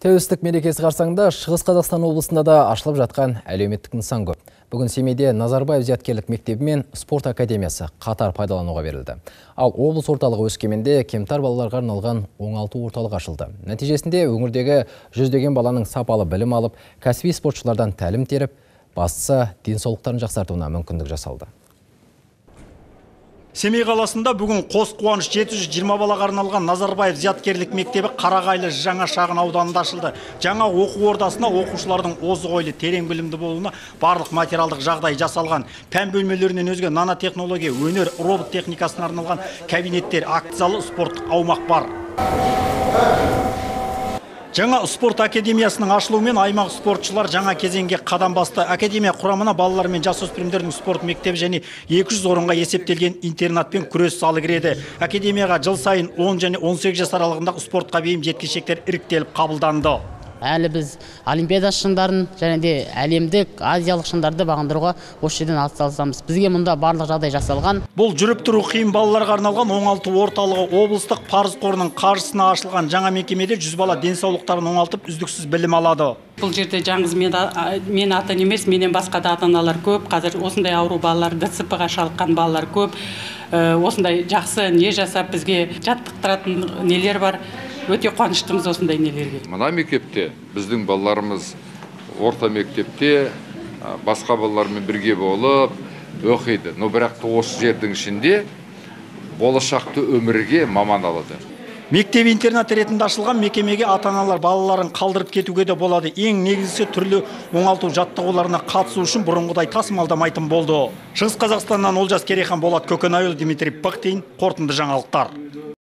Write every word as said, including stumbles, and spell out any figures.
Тәуелсіздік мерекесі қарсаңында Шығыс Қазақстан облысында да ашылып жатқан әлеуметтік нысан көп. Бүгін Семейде Назарбаев зияткерлік мектебі мен спорт академиясы қатар пайдалануға берілді. Ал облыс орталығы Өскеменде кемтар балаларға арналған оңалту орталығы ашылды. Нәтижесінде өңірдегі жүздеген баланың сапалы білім алып, кәсіби спортшылардан тәлім теріп, бастысы денсаулықтарын жақсартуына мүмкіндік жасалды. Семей қаласында бүгін қос қуаныш жеті жүз жиырма балаға арналған Назарбаев зияткерлік мектебі Қарағайлы жаңа шағын ауданында ашылды. Жаңа оқу ордасына оқушылардың озық ойлы, терең білімді болуына барлық материалдық жағдай жасалған. Пән бөлмелерінен өзге нанотехнология, өнер, робот техникасына арналған кабинеттер, акт залы, спорттық аумақ бар. Жаңа спорт академиясының ашылуымен аймақ спортшылар жаңа кезеңге қадам басты. Академия құрамына балалар мен жасөспірімдердің спорт мектебі және екі жүз орынға есептелген интернат пен күрес залы кіреді. Академияға жыл сайын он және он сегіз жас аралығындағы спортқа бейім жеткіншектер іріктеліп қабылданды. Әлі біз олимпиада шыңдарын және де әлемдік, азиялық шыңдарды бағындыруға осы жерден атсалысамыз. Бізге мұнда барлық жағдай жасалған. Бұл жүріп тұру қиын балаларға арналған оңалту орталығы облыстық парыз қорының қаржысына ашылған. Жаңа мекемеде жүз бала денсаулықтарын оңалтып, үздіксіз білім алады. Бұл жерде жаңыз мен ата емес, менен басқа да ата-аналар көп. Қазір осындай ауру балалар, ДЦП-ға шалдыққан балалар көп. Осындай жақсы не жасап бізге жаттықтыратын нелер бар. Өте қуаныштымыз осындай нелерге. Мына мектепте біздің балаларымыз орта мектепте басқа балалармен бірге болып оқиды. Но бірақ та осы жердің ішінде болашақты өмірге маман алады. Мектеп интернат ретінде ашылған мекемеге ата-аналар балаларын қалдырып кетуге де болады. Ең негізгісі түрлі оңалту жаттығуларына қатысу үшін бұрынғыдай тасымалдамайтын болды. Шығыс Қазақстаннан Олжас Керейхан, Болат Көкенайұлы, Дмитрий Пыхтин, қорытынды жаңалықтар.